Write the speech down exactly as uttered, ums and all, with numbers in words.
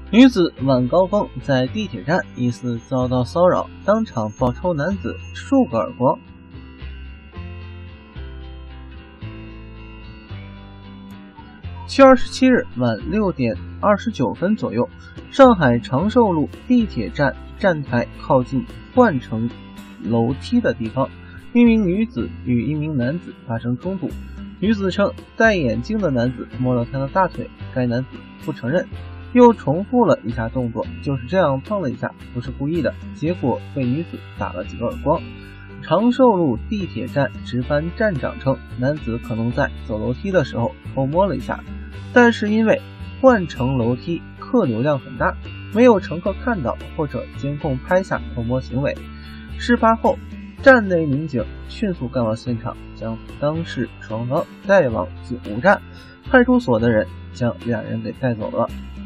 女子晚高峰在地铁站疑似遭到骚扰，当场暴抽男子数个耳光。七月二十七日晚六点二十九分左右，上海长寿路地铁站站台靠近换乘楼梯的地方，一名女子与一名男子发生冲突。女子称戴眼镜的男子摸了她的大腿，该男子不承认，又重复了一下动作，就是这样碰了一下，不是故意的，结果被女子打了几个耳光。长寿路地铁站值班站长称，男子可能在走楼梯的时候偷摸了一下，但是因为换乘楼梯客流量很大，没有乘客看到或者监控拍下偷摸行为。事发后，站内民警迅速赶往现场，将当事双方带往警务站，派出所的人将两人给带走了。